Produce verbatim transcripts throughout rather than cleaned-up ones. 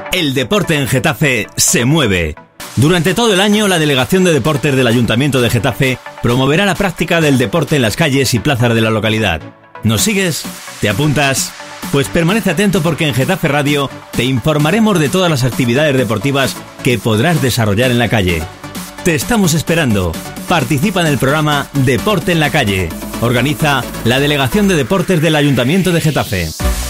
El deporte en Getafe se mueve. Durante todo el año, la Delegación de Deportes del Ayuntamiento de Getafe promoverá la práctica del deporte en las calles y plazas de la localidad. ¿Nos sigues? ¿Te apuntas? Pues permanece atento porque en Getafe Radio te informaremos de todas las actividades deportivas que podrás desarrollar en la calle. Te estamos esperando. Participa en el programa Deporte en la Calle. Organiza la Delegación de Deportes del Ayuntamiento de Getafe.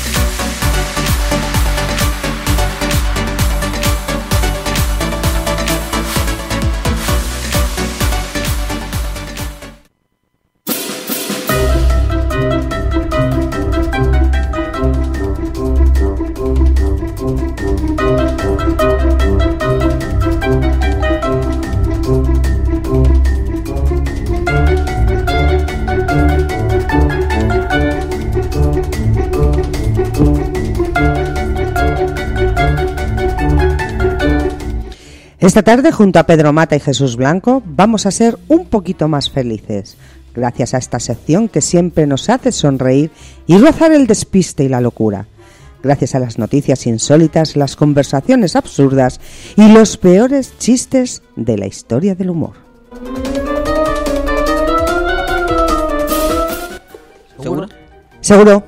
Esta tarde, junto a Pedro Mata y Jesús Blanco, vamos a ser un poquito más felices, gracias a esta sección que siempre nos hace sonreír y rozar el despiste y la locura, gracias a las noticias insólitas, las conversaciones absurdas y los peores chistes de la historia del humor. ¿Seguro? ¿Seguro?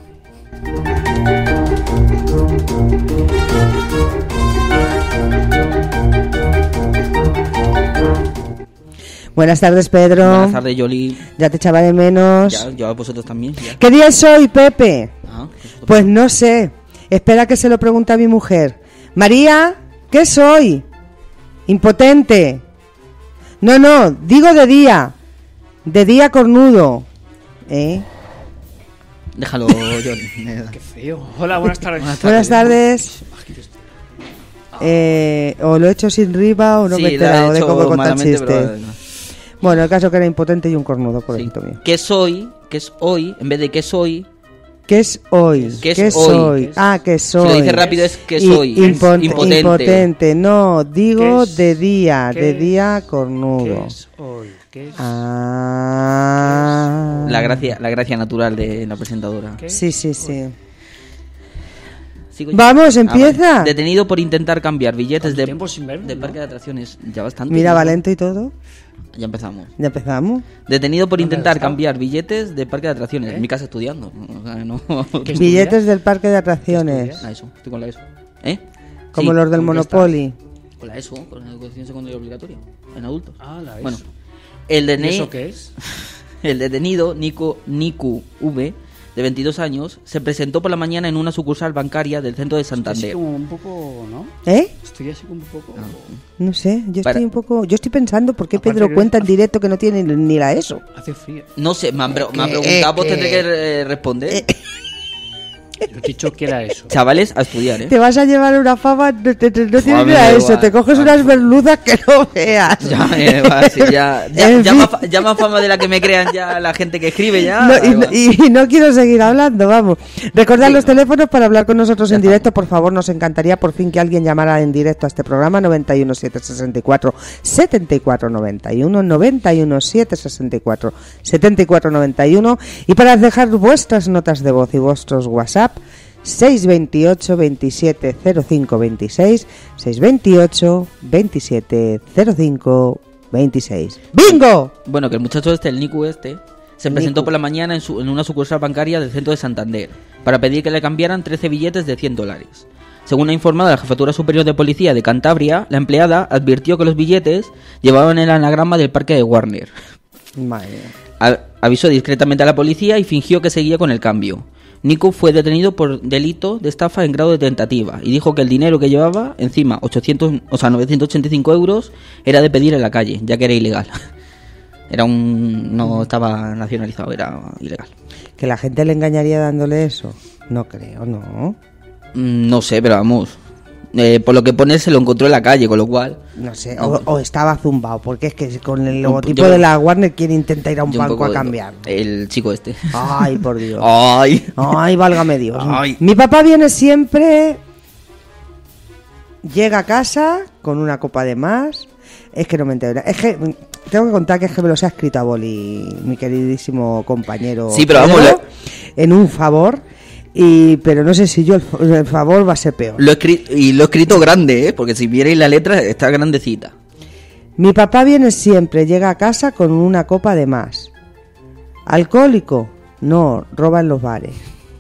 Buenas tardes, Pedro. Buenas tardes, Yoli. Ya te echaba de menos. Ya, yo a vosotros también. Ya. ¿Qué día es hoy, Pepe? Ah, pues no sé. Espera que se lo pregunte a mi mujer. María, ¿qué es hoy? Impotente. No, no, digo de día. De día cornudo. ¿Eh? Déjalo, Yoli. Qué feo. Hola, buenas tardes. Buenas tardes. Buenas tardes. Eh, o lo he hecho sin riba o no sí, me he enterado de cómo contar chistes. Pero... Bueno, el caso que era impotente y un cornudo, por sí. ejemplo mío. ¿Qué es hoy? ¿Qué es hoy? En vez de qué soy. ¿Qué es hoy? ¿Qué es, ¿Qué es hoy? hoy? Ah, ¿qué soy? Si lo dices rápido es ¿qué soy? Impon- impotente. Impotente. No, digo es, de día, de es, día cornudo. ¿Qué es hoy? ¿Qué es? Ah. La gracia, la gracia natural de la presentadora. Sí, sí, sí. ¿Sigo Vamos, empieza. Ah, vale. Detenido por intentar cambiar billetes de, sin verme, de ¿no? parque de atracciones. Ya bastante. Mira, ¿no? Valento y todo. Ya empezamos. Ya empezamos. Detenido por ¿Dónde intentar has estado? cambiar billetes de parque de atracciones. ¿Eh? En mi casa estudiando. O sea, no... ¿Qué Billetes estudias? del parque de atracciones. Ah, eso. Estoy con la ESO. ¿Eh? Como Sí, los del ¿con qué Monopoly. Con la ESO, con la educación secundaria obligatoria. En adultos. Ah, la ESO. Bueno, el, ¿Y dene... eso qué es? el detenido Nico Niku V, de veintidós años, se presentó por la mañana en una sucursal bancaria del centro de Estoy Santander. así como un poco, ¿no? ¿Eh? Estoy así como un poco... Ah. No sé, yo Para- estoy un poco... Yo estoy pensando por qué Aparte Pedro que- cuenta en directo que no tiene ni la ESO. Hace frío. No sé, me han, pre- me han Que- preguntado, pues que- tendré que eh, responder. Yo he dicho que era eso. Chavales, a estudiar, ¿eh? Te vas a llevar una fama, no, te- te- no tienes Joder, ni la ESO, igual. te coges Ah, unas pues. merluzas que no veas. Ya, eh, va, sí, ya, ya, En ya, fin. más, fa- ya más fama de la que me crean ya la gente que escribe ya. No, y, Ahí no- va. y no quiero seguir hablando, vamos. Recordad Sí, los no. teléfonos para hablar con nosotros Ya en directo, estamos. por favor, nos encantaría por fin que alguien llamara en directo a este programa noventa y uno siete sesenta y cuatro setenta y cuatro noventa y uno noventa y uno siete sesenta y cuatro setenta y cuatro noventa y uno y para dejar vuestras notas de voz y vuestros WhatsApp seis veintiocho veintisiete cero cinco veintiséis seis veintiocho veintisiete cero cinco veintiséis. ¡Bingo! Bueno, que el muchacho este, el Niku este, se presentó Niku. por la mañana en, su, en una sucursal bancaria del centro de Santander para pedir que le cambiaran trece billetes de cien dólares. Según ha informado la Jefatura Superior de Policía de Cantabria, la empleada advirtió que los billetes llevaban el anagrama del parque de Warner. Madre mía. A- avisó discretamente a la policía y fingió que seguía con el cambio. Nico fue detenido por delito de estafa en grado de tentativa y dijo que el dinero que llevaba, encima ochocientos, o sea, novecientos ochenta y cinco euros, era de pedir en la calle, ya que era ilegal. Era un... no estaba nacionalizado, era ilegal. ¿Que la gente le engañaría dándole eso? No creo, no. Mm, No sé, pero vamos. Eh, por lo que pone se lo encontró en la calle, con lo cual... No sé, o, o estaba zumbado, porque es que con el Un- logotipo yo- de la Warner quiere intentar ir a un yo un banco poco a de- cambiar. El chico este. Ay, por Dios. ¡Ay! Ay, válgame Dios. Ay. Mi papá viene siempre, llega a casa con una copa de más. Es que no me entero. Es que mm, tengo que contar que es que me los ha escrito a boli mi queridísimo compañero. Sí, pero vamos, Pedro, en un favor. Y, pero no sé si yo el, el favor va a ser peor. Lo he escrito, y lo he escrito grande, ¿eh? Porque si vierais la letra está grandecita. Mi papá viene siempre, llega a casa con una copa de más. ¿Alcohólico? No, roba en los bares.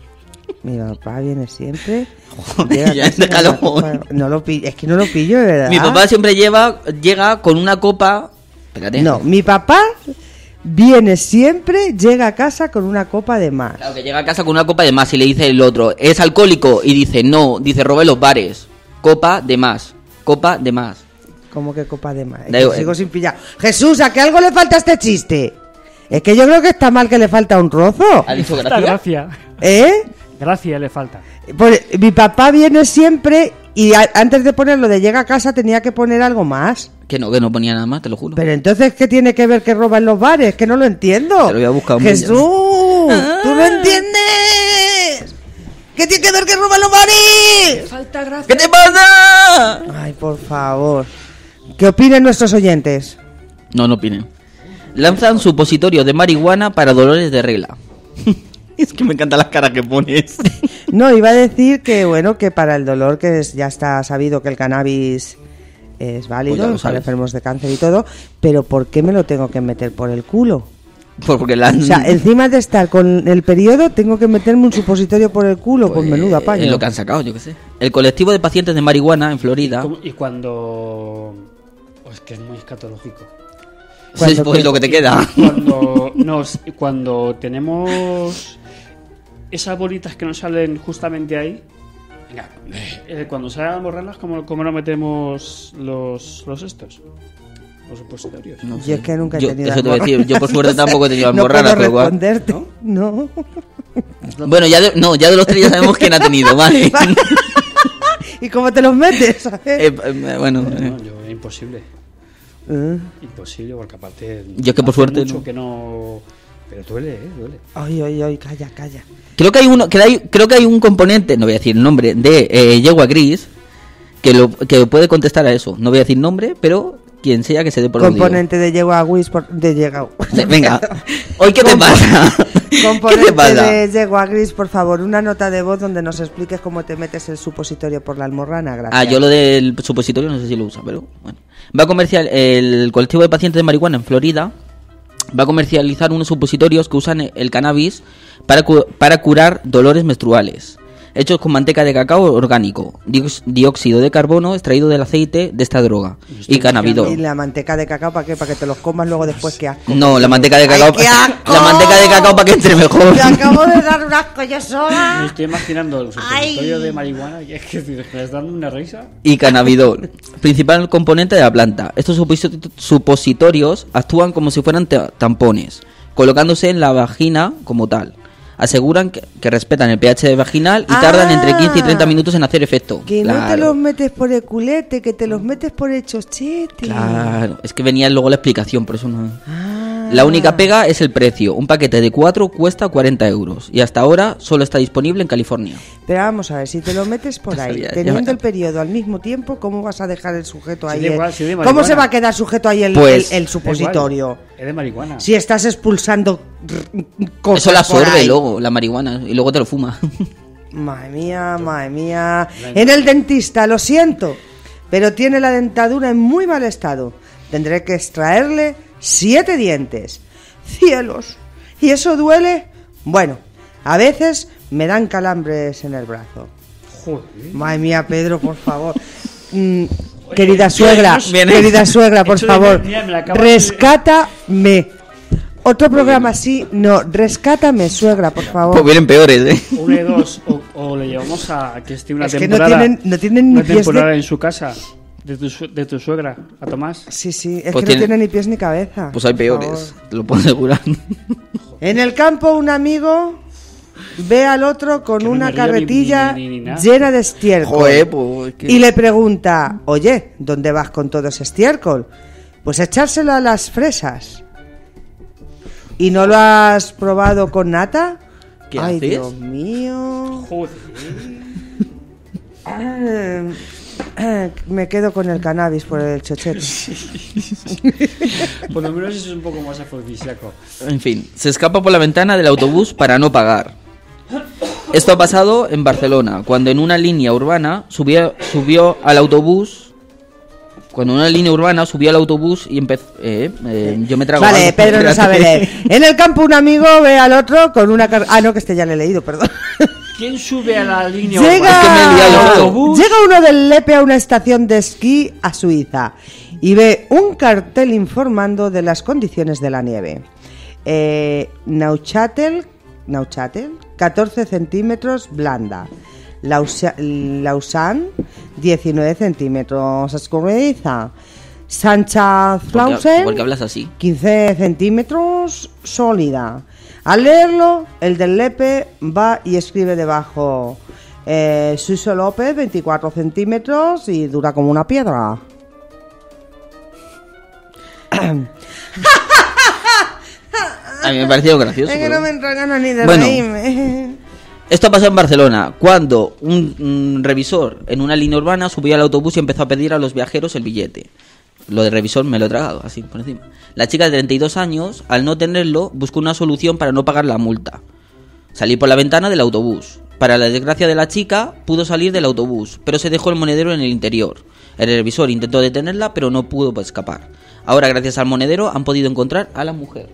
Mi papá viene siempre. Joder, ya déjalo. De... No lo pillo, es que no lo pillo, de verdad. Mi papá siempre lleva, llega con una copa. Espérate. No, mi papá viene siempre, llega a casa con una copa de más. Claro, que llega a casa con una copa de más y le dice el otro, ¿es alcohólico? Y dice, no, dice, roba en los bares. Copa de más, copa de más. ¿Cómo que copa de más? Es Da que igual. sigo sin pillar. Jesús, ¿a qué algo le falta a este chiste? Es que yo creo que está mal que le falta un trozo. ¿Ha dicho Esta gracia? gracia. ¿Eh? Gracia le falta. Pues, mi papá viene siempre y a- antes de ponerlo de llega a casa tenía que poner algo más. Que no, que no ponía nada más, te lo juro. Pero entonces, ¿qué tiene que ver que roba en los bares? Que no lo entiendo. Te lo voy a buscar un Jesús, Ah. ¿tú no entiendes? ¿Qué tiene que ver que roba en los bares? Falta gracia. ¿Qué te pasa? Ay, por favor. ¿Qué opinan nuestros oyentes? No, no opinen. Lanzan supositorios de marihuana para dolores de regla. Es que me encantan las caras que pones. No, iba a decir que, bueno, que para el dolor, que es- ya está sabido que el cannabis es válido Pues ya lo para sabes. enfermos de cáncer y todo, pero ¿por qué me lo tengo que meter por el culo? Pues porque la... O sea, encima de estar con el periodo, tengo que meterme un supositorio por el culo, pues, menudo apaño. Es lo que han sacado, yo qué sé. El colectivo de pacientes de marihuana en Florida... ¿Cómo? Y cuando... Oh, es que es muy escatológico. ¿Cuándo Sí, pues qué? lo que te queda. Cuando, nos, cuando tenemos esas bolitas que nos salen justamente ahí, venga, eh, cuando salen a borrarlas, ¿cómo, cómo no metemos los, los estos? Los supositorios. No Yo sé. es que nunca he Yo- tenido eso te voy a almorranas. decir. Yo por suerte tampoco he tenido No almorranas, puedo pero igual. responderte. No. Bueno, ya de, no, ya de los tres ya sabemos quién ha tenido, ¿vale? ¿Y cómo te los metes? ¿sabes? Eh, eh, bueno, No, eh, no, yo, imposible. Eh. Imposible, porque aparte... Yo es que por hace suerte mucho no. que no... Pero duele, ¿eh? Duele. Ay, ay, ay, calla, calla. creo que hay uno, que hay, creo que hay un componente, no voy a decir el nombre, de eh, yegua gris que lo que puede contestar a eso. No voy a decir nombre, pero quien sea que se dé por aludido. Componente de yegua gris por... de yegua. Venga, hoy qué te pasa. ¿Qué te Componente pasa? de yegua gris, por favor, una nota de voz donde nos expliques cómo te metes el supositorio por la almorrana, gracias. Ah, yo lo del supositorio no sé si lo usa, pero bueno. Va a comercial el colectivo de pacientes de marihuana en Florida va a comercializar unos supositorios que usan el cannabis para, cu- para curar dolores menstruales, hechos con manteca de cacao orgánico, diox- dióxido de carbono extraído del aceite de esta droga y ¿Y cannabidol. la manteca de cacao para qué? ¿Para que te los comas luego después? ¡Qué asco! No, la manteca de cacao. ¡Ay, qué asco! La manteca de cacao para que entre mejor. Te acabo de dar un asco yo Me sola. estoy imaginando el Ay. supositorio de marihuana y es que me estás dando una risa. Y cannabidol, principal componente de la planta. Estos suposit- supositorios actúan como si fueran ta- tampones, colocándose en la vagina como tal. Aseguran que, que respetan el pH vaginal y tardan Ah. entre quince y treinta minutos en hacer efecto. Que no te Claro. los metes por el culete, que te los metes por el chochete. Claro, es que venía luego la explicación, por eso no. Ah. La única pega es el precio. Un paquete de cuatro cuesta cuarenta euros y hasta ahora solo está disponible en California. Pero vamos a ver, si te lo metes por ahí, Ya, ya teniendo me- el periodo al mismo tiempo, ¿cómo vas a dejar el sujeto Sí, ahí? da el- igual, sí, de ¿Cómo marihuana. se va a quedar sujeto ahí el, Pues- el- el Da supositorio? igual, Es de marihuana. Si estás expulsando r- cosas Eso la por absorbe ahí. luego, la marihuana, y luego te lo fuma. Madre mía, madre mía. En el dentista, lo siento, pero tiene la dentadura en muy mal estado. Tendré que extraerle siete dientes. Cielos. ¿Y eso duele? Bueno, a veces me dan calambres en el brazo. Joder. Madre mía, Pedro, por favor. Mm, querida suegra, viene- querida suegra, por Hecho de favor, memoria, me la acabas de- rescátame. Otro programa así, no, rescátame, suegra, por favor. Pues vienen peores, ¿eh? Una de dos, o, o le llevamos a que esté una Es que no temporada, tienen- no tienen ni una pies de- temporada en su casa, de tu, su- de tu suegra, a Tomás. Sí, sí, es Pues que tiene- no tiene ni pies ni cabeza. Pues hay por peores, favor. te lo puedo asegurar. En el campo un amigo ve al otro con Que no una me río ni- carretilla ni- ni- ni nada. llena de estiércol. Joder, pues, es que- Y le pregunta, oye, ¿dónde vas con todo ese estiércol? Pues echárselo a las fresas. ¿Y no lo has probado con nata? ¿Qué Ay, haces? Dios mío. Joder. Ah, ah, me quedo con el cannabis por el chochete. Por lo menos eso es un poco más afrodisíaco. En fin, se escapa por la ventana del autobús para no pagar. Esto ha pasado en Barcelona, cuando en una línea urbana subió, subió al autobús... Cuando en una línea urbana subió al autobús y empezó... Eh, eh, yo me trago... Vale, algo. Pedro no sabe leer. En el campo un amigo ve al otro con una... Car... Ah, no, que este ya le he leído, perdón. ¿Quién sube a la línea Llega... Es que me he liado urbana? todo. Autobús. Llega uno del Lepe a una estación de esquí a Suiza y ve un cartel informando de las condiciones de la nieve. Eh, Neuchâtel, Neuchâtel, catorce centímetros blanda. Lausa- Lausanne, diecinueve centímetros escurridiza. Sancha ¿Por qué, Flausen, por qué hablas así? quince centímetros sólida. Al leerlo, el del Lepe va y escribe debajo: eh, Suso López, veinticuatro centímetros y dura como una piedra. A mí me ha parecido gracioso. Es que pero- no me entra ganas ni de Bueno. reírme. Esto pasó en Barcelona, cuando un, un revisor en una línea urbana subió al autobús y empezó a pedir a los viajeros el billete. Lo de revisor me lo he tragado, así por encima. La chica de treinta y dos años, al no tenerlo, buscó una solución para no pagar la multa. Salir por la ventana del autobús. Para la desgracia de la chica, pudo salir del autobús, pero se dejó el monedero en el interior. El revisor intentó detenerla, pero no pudo escapar. Ahora, gracias al monedero, han podido encontrar a la mujer.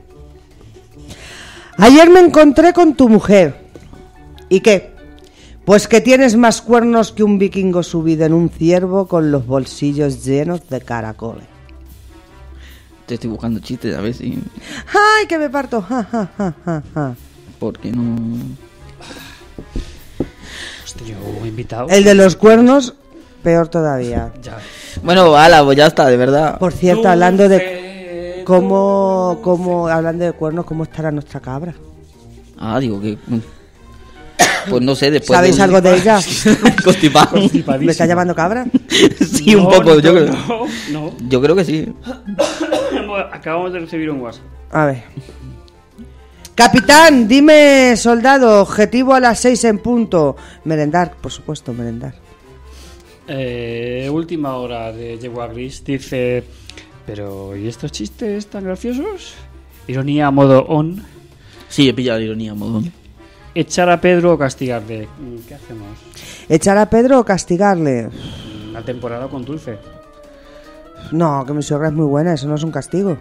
Ayer me encontré con tu mujer. ¿Y qué? Pues que tienes más cuernos que un vikingo subido en un ciervo con los bolsillos llenos de caracoles. Te estoy buscando chistes, a ver si... ¡Ay, que me parto! Ja, ja, ja, ja, ja. Porque no... Hostia, yo invitado. El de los cuernos, peor todavía. Ya. Bueno, ala, pues ya está, de verdad. Por cierto, hablando de Dulce, cómo, dulce. cómo, hablando de cuernos, ¿cómo estará nuestra cabra? Ah, digo que... Pues no sé, después ¿Sabéis de... algo de ella? Constipado. Constipadísimo. ¿Me está llamando cabra? Sí, un No, poco, no, yo creo. No, no. Yo creo que sí. Acabamos de recibir un WhatsApp. A ver. Capitán, dime, soldado, objetivo a las seis en punto. Merendar, por supuesto, merendar. Eh, última hora de Yegua Gris dice: pero ¿y estos chistes tan graciosos? Ironía a modo on. Sí, he pillado la ironía, modón. Echar a Pedro o castigarle. ¿Qué hacemos? ¿Echar a Pedro o castigarle? La temporada con Dulce. No, que mi suegra es muy buena, eso no es un castigo.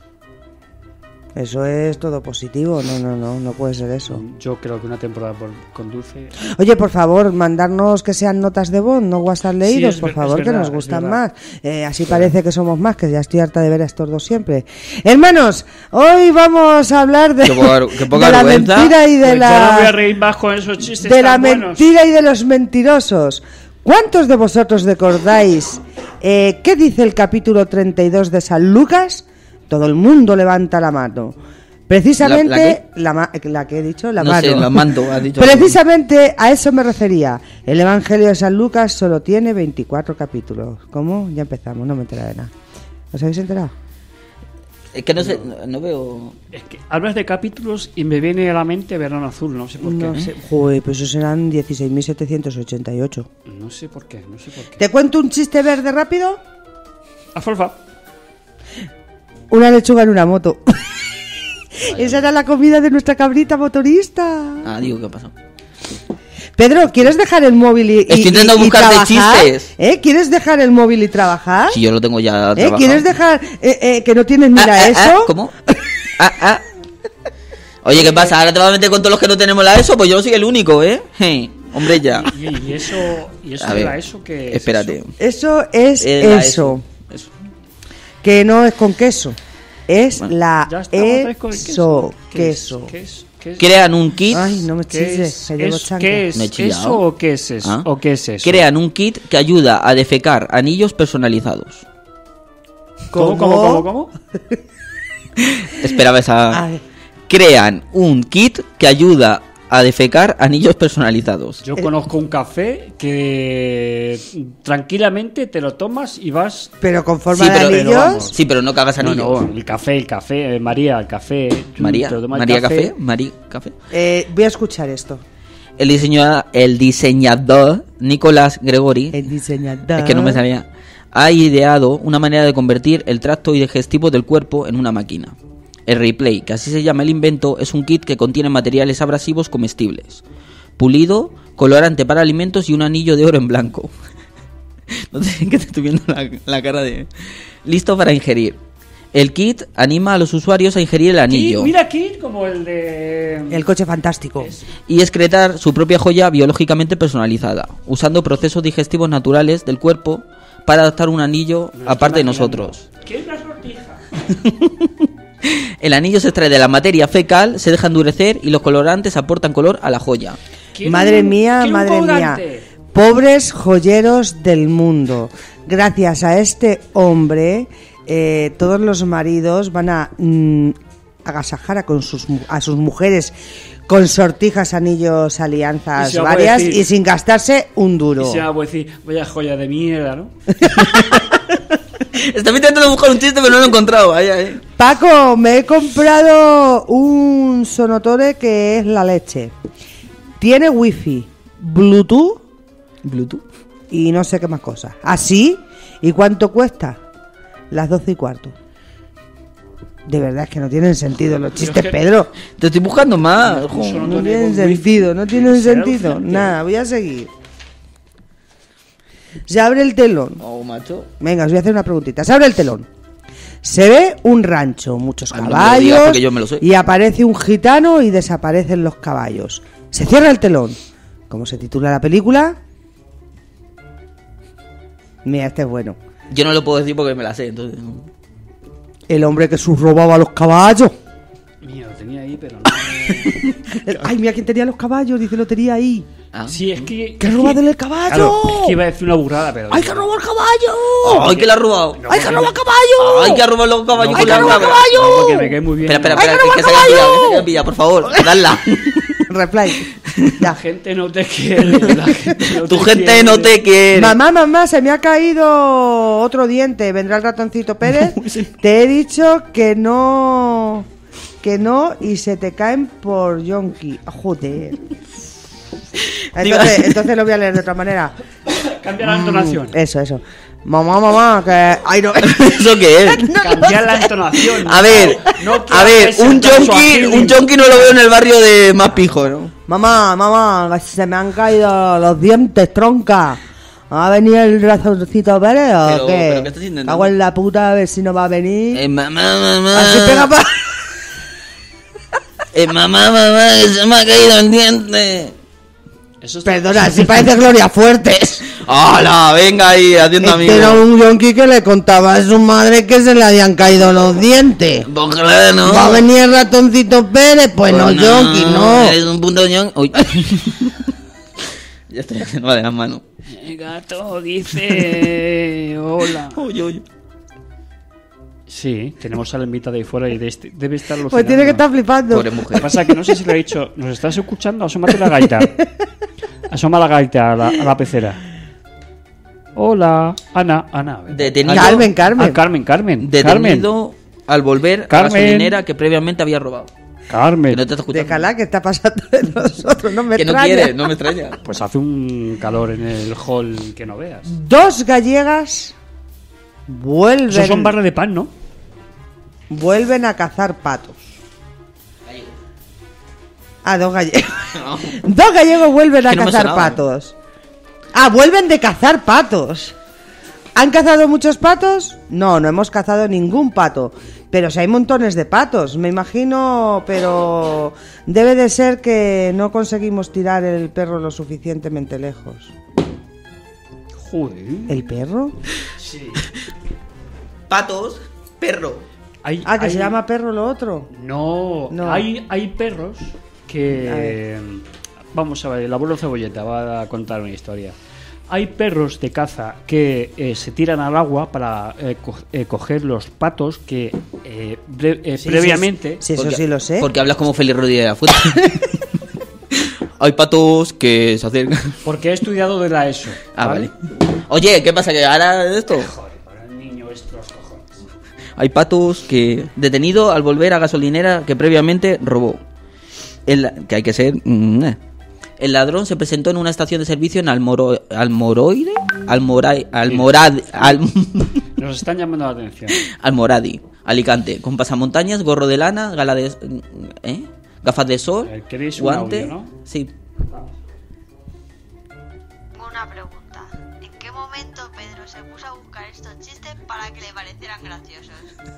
Eso es todo positivo, no, no, no, no puede ser eso. Yo creo que una temporada por, con Dulce. Oye, por favor, mandarnos que sean notas de voz, no WhatsApp leídos, es por ver- favor, es que verdad, nos es gustan verdad. más. Eh, así parece que somos más, que ya estoy harta de ver a estos dos siempre. Hermanos, hoy vamos a hablar de, Qué poca- qué poca de la vergüenza. mentira y de Pues yo no voy a la, reír más con esos chistes de la tan buenos. mentira y de los mentirosos. ¿Cuántos de vosotros recordáis eh, qué dice el capítulo treinta y dos de San Lucas? Todo el mundo levanta la mano. Precisamente ¿La- la, ma- la que he dicho, la No mano. sé, la mando, has dicho. Precisamente a eso me refería. El Evangelio de San Lucas solo tiene veinticuatro capítulos. ¿Cómo? Ya empezamos, no me enteré de nada. ¿Os habéis enterado? Es que no sé, no, no veo... Es que hablas de capítulos y me viene a la mente Verano Azul, no sé por qué. No sé. Joder, pues eso serán dieciséis mil setecientos ochenta y ocho. No sé por qué, no sé por qué. ¿Te cuento un chiste verde rápido? Alfalfa. Una lechuga en una moto. Esa era la comida de nuestra cabrita motorista. Ah, digo, ¿qué pasó? Pedro, ¿quieres dejar el móvil y, y- Estoy intentando y- y buscarte trabajar? chistes. ¿Eh? ¿Quieres dejar el móvil y trabajar? Si yo lo tengo ya ¿Eh? trabajado. ¿Quieres dejar eh, eh, que no tienes ni Ah, la ah, ESO? ah, ¿Cómo? Ah, ah. Oye, ¿qué pasa? ¿Ahora te vas a meter con todos los que no tenemos la ESO? Pues yo no soy el único, ¿eh? Hey, hombre, ya. Y, y eso, y eso A ver, era eso que. es espérate. eso? Eso es Eh, la eso. ESO. Eso. Que no es con queso. Es Bueno, la Ya estamos otra vez con el ESO. ¿Qué es? Queso. ¿Qué es? ¿Qué es? Crean un kit... Ay, no me ¿Qué chilles, es? que llevo Es- chancla. ¿Qué es? Me he chillado. ¿Eso o qué es eso? ¿Ah? ¿O qué es eso? Crean un kit que ayuda a defecar anillos personalizados. ¿Cómo, cómo, cómo, cómo? Esperaba esa... Ay, Crean un kit que ayuda a defecar anillos personalizados. Yo conozco un café que tranquilamente te lo tomas y vas. pero con forma Sí, de pero- pero anillos. vamos. Sí, pero no cagas No, anillos. no, el café, el café, eh, María, el café. Tú María, te lo tomas el María Café, María Café. Eh, voy a escuchar esto. El diseñador, el diseñador Nicolás Gregori, El diseñador. es que no me sabía, ha ideado una manera de convertir el tracto digestivo del cuerpo en una máquina. El Replay, que así se llama el invento, es un kit que contiene materiales abrasivos comestibles. pulido, colorante para alimentos y un anillo de oro en blanco. No sé qué te estoy viendo la, la cara de... Listo para ingerir. El kit anima a los usuarios a ingerir el anillo. Kit, mira Kit, como el de... El coche fantástico. Es- Y excretar su propia joya biológicamente personalizada, usando procesos digestivos naturales del cuerpo para adaptar un anillo Me lo aparte de estoy imaginando. nosotros. ¿Qué es una sortija? El anillo se extrae de la materia fecal, se deja endurecer y los colorantes aportan color a la joya. ¿Quiero Madre un- mía, quiero un madre mía. colgante? Pobres joyeros del mundo. Gracias a este hombre, eh, todos los maridos van a mm, agasajar a, con sus, mu- a sus mujeres con sortijas, anillos, Y alianzas se va a varias decir- y sin gastarse un duro. Y se va a decir, vaya joya de mierda, ¿no? Estaba intentando buscar un chiste pero no lo he encontrado. Ay, ay. Paco, me he comprado un sonotore que es la leche. Tiene wifi, bluetooth Bluetooth. y no sé qué más cosas. ¿Así? ¿Y cuánto cuesta? Las doce y cuarto. De verdad es que no tienen sentido los chistes, es que- Pedro. Te estoy buscando más. Un jo. sonotone No con tienen wifi. sentido, no tienen Será sentido. urgente. Nada, voy a seguir. Se abre el telón. Oh, macho. Venga, os voy a hacer una preguntita. Se abre el telón. Se ve un rancho, muchos Ay, no me lo digas caballos porque yo me lo sé. y aparece un gitano y desaparecen los caballos. Se cierra el telón. ¿Cómo se titula la película? Mira, este es bueno. Yo no lo puedo decir porque me la sé, entonces. no. El hombre que subrobaba los caballos. Mira, lo tenía ahí, pero no... Ay, mira quién tenía los caballos, dice lo tenía ahí. Ah. Sí, es que... ¡Que es robarle que- el caballo! Claro, es que iba a decir una burrada, pero... ¡Hay que robar el caballo! ¡Ay, que la ha robado! ¡Hay que robar caballo! ¡Ay, que ha robado los caballos! No, con ¡Hay que la robar llave! caballo! No, porque me cae muy bien. Espera, espera, ¡Hay espera, que que, que se robar haya pillado, caballo! que se haya pillado, por favor, dadla. Replay. La Ya. gente no te quiere. La gente no Tu te gente quiere. no te quiere. Mamá, mamá, se me ha caído otro diente. ¿Vendrá el ratoncito Pérez? Te he dicho que no... Que no y se te caen por yonki. Joder. Entonces, entonces lo voy a leer de otra manera. Cambia la entonación. Eso, eso. Mamá, mamá, que... Ay, no. ¿Eso qué es? Cambia la entonación. A ver, No quiero a ver, que sea un caso yonki, Agili. un yonki no lo veo en el barrio de Más Pijo, ¿no? Mamá, mamá, que se me han caído los dientes, tronca. ¿Va a venir el ratoncito Pérez o Pero- qué? pero ¿qué estás intentando? Cago en la puta, a ver si no va a venir. Eh, mamá, mamá. Así pega pa... Eh, mamá, mamá, que se me ha caído el diente. Eso está- Perdona, si parece Gloria Fuertes. ¡Hala! Venga ahí, haciendo Este era amigos. un yonki que le contaba a su madre que se le habían caído los dientes. Pues claro, ¿no? ¿Va a venir el ratoncito Pérez? Pues, no, yonki, no. Eres un punto yonki. Uy. Ya estoy haciendo de las manos. El gato dice... Hola. Uy, uy. Sí, tenemos a la invitada ahí fuera y de este- debe estar alucinando. Pues tiene que estar flipando. Pobre Lo que mujer. pasa es que no sé si le he dicho, ¿nos estás escuchando? Asómate la gaita. Asoma la gaita a la, a la pecera. Hola, Ana, Ana. a ver. Detenido. Carmen, Carmen. Ah, Carmen, Carmen. Detenido al volver a la Carmen. gasolinera que previamente había robado. Carmen. Que no te está escuchando. Déjala, que está pasando de nosotros, no me Que no extraña. quiere, no me extraña. Pues hace un calor en el hall que no veas. Dos gallegas vuelven, Esos son barras de pan, ¿no? vuelven a cazar patos. Ah, dos gallegos. Dos gallegos vuelven a Que no me cazar sonaba. patos. Ah, vuelven de cazar patos. ¿Han cazado muchos patos? No, no hemos cazado ningún pato. Pero si hay montones de patos, me imagino, pero debe de ser que no conseguimos tirar el perro lo suficientemente lejos. Joder. ¿El perro? Patos, perro. Hay- Ah, que hay- se llama perro lo otro. No, No. Hay, hay perros A que... Vamos a ver, el abuelo Cebolleta va a contar una historia. Hay perros de caza que eh, se tiran al agua para eh, co- eh, coger los patos que eh, bre- eh, Sí, previamente... Sí, eso Porque- sí lo sé. Porque hablas como Félix Rodríguez de la Fuente. Hay patos que se acercan. Porque he estudiado de la ESO. Ah, vale. Oye, ¿qué pasa? ¿Que ahora de esto? Joder, para el niño esto los cojones. Hay patos que... Detenido al volver a gasolinera que previamente robó. El, que hay que ser... mm, eh. El ladrón se presentó en una estación de servicio en Almoro, Almoroide, Almoray, Almorad, Al- Nos están llamando la atención. Almoradi, Alicante, con pasamontañas, gorro de lana, gala de, ¿eh? gafas de sol, Eh, ¿queréis un guante, audio, no? sí. momento Pedro se puso a buscar estos chistes para que le parecieran graciosos?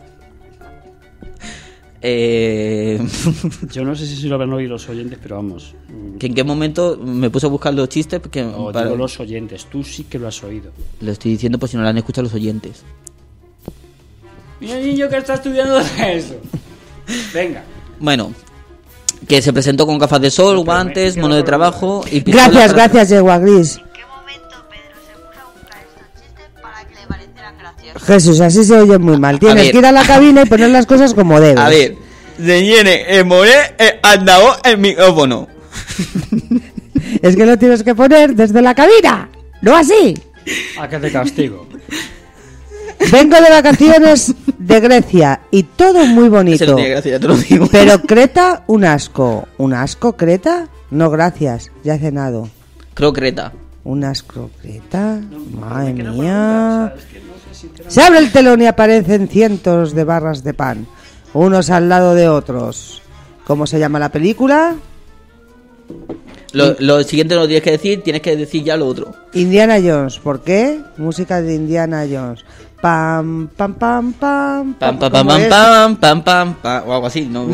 Eh... Yo no sé si lo habrán oído los oyentes, pero vamos. ¿Que ¿En qué momento me puse a buscar los chistes? Porque No, para- digo los oyentes, tú sí que lo has oído. Lo estoy diciendo por si no lo han escuchado los oyentes. Mira el niño que está estudiando eso. Venga. Bueno, que se presentó con gafas de sol, Pero, guantes, pero, mono de pero, trabajo y pistola Gracias, para- gracias, Yegua Gris. ¿En qué momento Pedro se puso a buscar estos chistes para que le parecieran graciosos? Jesús, así se oye muy mal. Tienes ver. que ir a la cabina y poner las cosas como debes. A ver, señores, el more el altavoz el micrófono. Es que lo tienes que poner desde la cabina, no así. A que te castigo. Vengo de vacaciones de Grecia y todo muy Ese bonito. no tiene gracia, ya te lo digo. Pero Creta, un asco. ¿Un asco, Creta? No, gracias, ya he cenado. Crocreta. ¿Un asco, Creta? Madre Es que no mía. puedo, es que no sé si te- Se abre el telón y aparecen cientos de barras de pan, unos al lado de otros. ¿Cómo se llama la película? Lo, lo siguiente no lo tienes que decir, tienes que decir ya lo otro. Indiana Jones. ¿Por qué? Música de Indiana Jones. Pam, pam, pam, pam. Pam, pam, pam, ¿Cómo pam, es? pam, pam, pam, pam, o algo así, ¿no?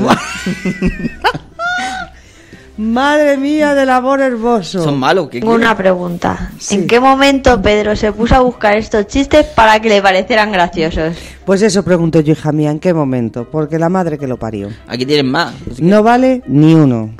Madre mía del amor hermoso. Son malos, ¿qué Tengo una pregunta. Sí. ¿En qué momento Pedro se puso a buscar estos chistes para que le parecieran graciosos? Pues eso pregunto yo, hija mía, ¿en qué momento? Porque la madre que lo parió. Aquí tienen más. No vale ni uno.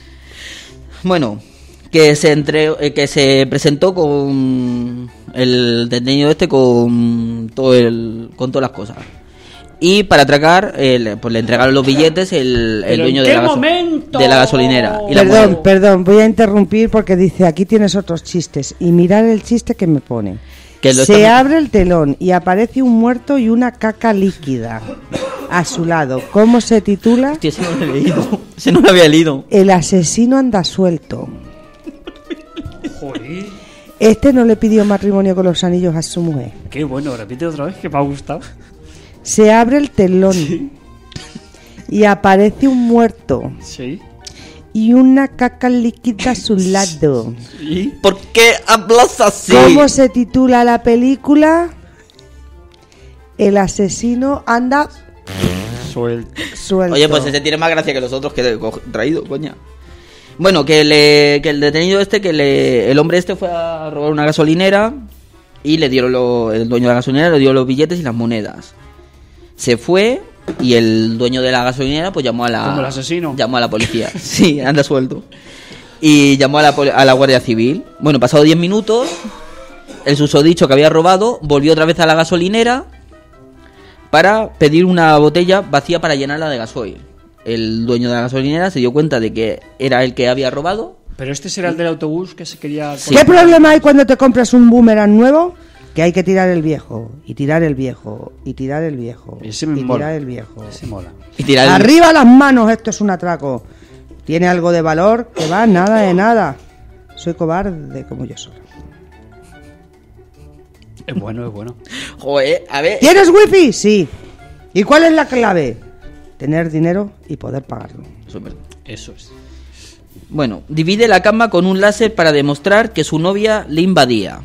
Bueno, que se entre, eh, que se presentó con el detenido este con todo el, con todas las cosas. Y para atracar, el- pues le entregaron los billetes el, el ¿Pero dueño en de qué la, gaso- momento? de la gasolinera. Y la Perdón, moneda. perdón, voy a interrumpir porque dice, aquí tienes otros chistes. Y mirar el chiste que me pone. Que lo Se estamos- abre el telón y aparece un muerto y una caca líquida a su lado. ¿Cómo se titula? Hostia, ese no lo he leído. Ese no lo había leído. El asesino anda suelto. Joder. Este no le pidió matrimonio con los anillos a su mujer. Qué bueno, repite otra vez que me ha gustado. Se abre el telón y aparece un muerto Sí. y una caca líquida a su lado. ¿Y? ¿Por qué hablas así? ¿Cómo se titula la película? El asesino anda Suelto. suelto. Oye, pues ese tiene más gracia que los otros que he co- traído, coña. Bueno, que, le, que el detenido este, que le, el hombre este fue a robar una gasolinera y le dieron lo, el dueño de la gasolinera le dio los billetes y las monedas. Se fue y el dueño de la gasolinera pues llamó a la... ¿Como el asesino? Llamó a la policía. Sí, anda suelto. Y llamó a la, poli- a la Guardia Civil. Bueno, pasado diez minutos, el susodicho que había robado volvió otra vez a la gasolinera para pedir una botella vacía para llenarla de gasoil. El dueño de la gasolinera se dio cuenta de que era el que había robado. Pero este será el del autobús que se quería... ¿Qué problema hay cuando te compras un boomerang nuevo? Que hay que tirar el viejo, y tirar el viejo, y tirar el viejo, Ese me y mola. tirar el viejo. Ese mola. Y tirar el- Arriba las manos, esto es un atraco. ¿Tiene algo de valor? Que va, nada de nada. Soy cobarde como yo soy. Es bueno, es bueno. Joder, a ver. ¿Tienes wifi? Sí. ¿Y cuál es la clave? Tener dinero y poder pagarlo. Súper. Eso es. Bueno, divide la cama con un láser para demostrar que su novia le invadía.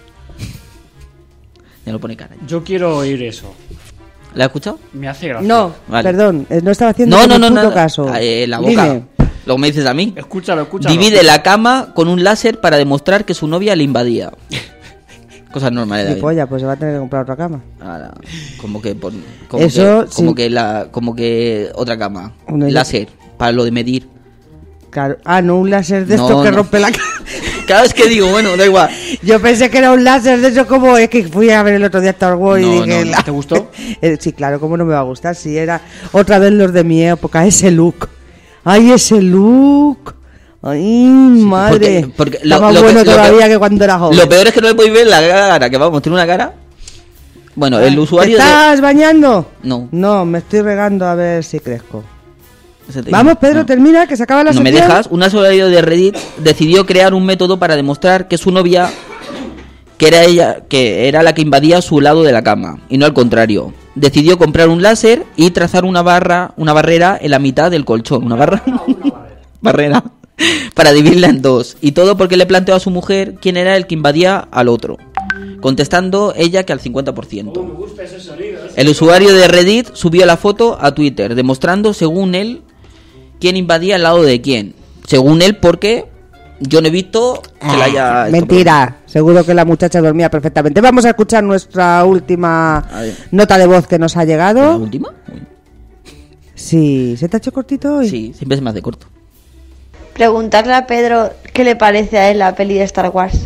Ya lo pone cara. Yo quiero oír eso. ¿La has escuchado? Me hace gracia. No, Vale. perdón, eh, no estaba haciendo No, no, ni no, puto no. caso. Eh, la boca. Dime. Luego me dices a mí. Escúchalo, escúchalo. Divide la cama con un láser para demostrar que su novia le invadía. Cosas normales, Mi David. polla, pues se va a tener que comprar otra cama. Ahora, como que por, como Eso, que, como sí. que la como que otra cama. Una- Láser para lo de medir. Claro. Ah, no, un láser de No, estos que no. rompe la cama. Cada vez que digo, bueno, da igual. Yo pensé que era un láser de eso como es que fui a ver el otro día Star Wars y No, dije... no, la- ¿te gustó? Eh, sí, claro, cómo no me va a gustar si era otra vez los de mi época, ese look. Ay, ese look. Ay, madre. porque- porque Está lo- más lo que- bueno lo todavía peor- que cuando era joven. Lo peor es que no le podéis ver la cara, que vamos, tiene una cara. Bueno, el ¿Te usuario de... estás bañando? No. No, me estoy regando a ver si crezco. Ese te- Vamos, Pedro, no. termina, que se acaba la No me sección. dejas. Un usuario de Reddit decidió crear un método para demostrar que su novia, que era ella, que era la que invadía su lado de la cama y no al contrario. Decidió comprar un láser y trazar una barra, una barrera en la mitad del colchón, una barra, barrera, para dividirla en dos. Y todo porque le planteó a su mujer quién era el que invadía al otro. contestando ella que al cincuenta por ciento. Oh, me gusta ese sonido. El usuario de Reddit subió la foto a Twitter, demostrando, según él, quién invadía el lado de quién. Según él, porque yo no he visto que la haya... Mentira, seguro que la muchacha dormía perfectamente. Vamos a escuchar nuestra última nota de voz que nos ha llegado. ¿La última? Uy. Sí, ¿se te ha hecho cortito hoy? Sí, siempre es más de corto. Preguntarle a Pedro qué le parece a él la peli de Star Wars.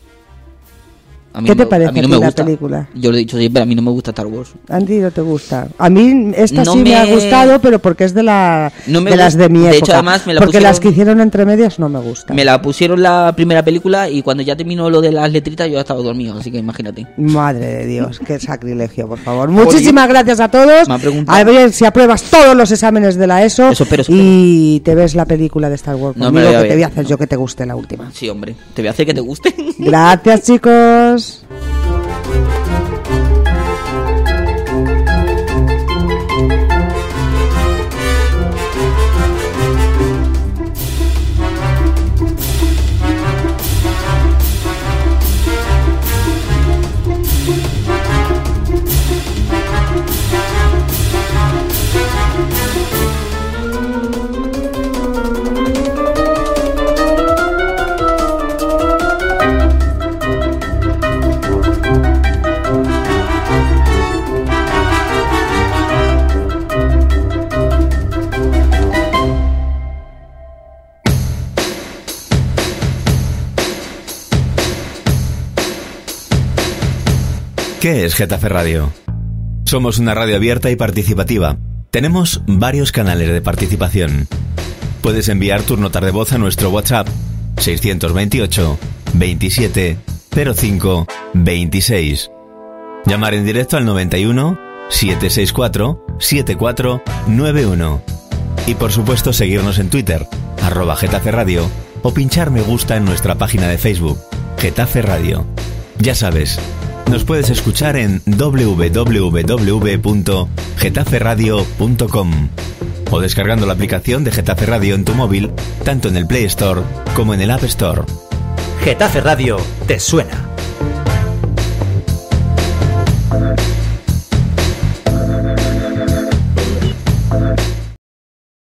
A mí ¿Qué no te me- parece a mí no a me ti la gusta. película? Yo lo he dicho siempre, a mí no me gusta Star Wars. Andy, no te gusta. A mí esta No sí me... me- ha gustado, pero porque es de, la, No me de las gusta. de mi De época. hecho, además, me la porque las pusieron- que hicieron entre medias no me gustan. Me la pusieron la primera película y cuando ya terminó lo de las letritas yo ya estaba dormido, así que imagínate. Madre de Dios, qué sacrilegio, por favor. Muchísimas gracias a todos. Me han preguntado. A ver si apruebas todos los exámenes de la ESO Eso espero, eso y te ves la película de Star Wars. No conmigo, me la voy a que te ver. voy a hacer yo que te guste la última. Sí, hombre, te voy a hacer que te guste. Gracias, chicos. ¿Qué es Getafe Radio? Somos una radio abierta y participativa. Tenemos varios canales de participación. Puedes enviar tus notas de voz a nuestro WhatsApp seiscientos veintiocho veintisiete cero cinco veintiséis. Llamar en directo al noventa y uno setecientos sesenta y cuatro setenta y cuatro noventa y uno. Y por supuesto seguirnos en Twitter, arroba Getafe Radio, o pinchar me gusta en nuestra página de Facebook, Getafe Radio. Ya sabes, nos puedes escuchar en doble u doble u doble u punto getafe radio punto com o descargando la aplicación de Getafe Radio en tu móvil, tanto en el Play Store como en el App Store. Getafe Radio te suena.